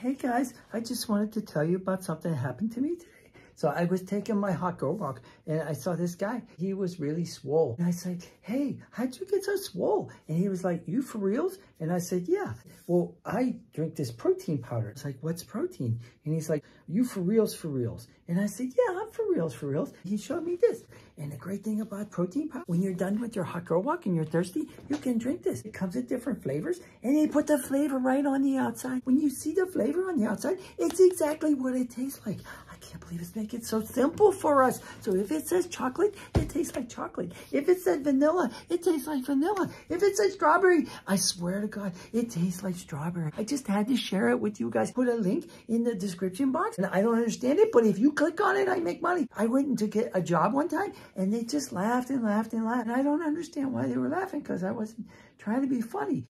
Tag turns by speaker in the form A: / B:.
A: Hey guys, I just wanted to tell you about something that happened to me today. So I was taking my hot girl walk and I saw this guy. He was really swole. And I said, hey, how'd you get so swole? And he was like, you for reals? And I said, yeah. Well, I drink this protein powder. It's like, what's protein? And he's like, you for reals, for reals? And I said, yeah, I'm for reals, for reals. He showed me this. And the great thing about protein powder, when you're done with your hot girl walk and you're thirsty, you can drink this. It comes in different flavors and they put the flavor right on the outside. When you see the flavor on the outside, it's exactly what it tastes like. I can't believe it's making it so simple for us. So if it says chocolate, it tastes like chocolate. If it says vanilla, it tastes like vanilla. If it says strawberry, I swear to God, it tastes like strawberry. I just had to share it with you guys. Put a link in the description box. And I don't understand it, but if you click on it, I make money. I went to get a job one time and they just laughed and laughed and laughed. And I don't understand why they were laughing because I wasn't trying to be funny.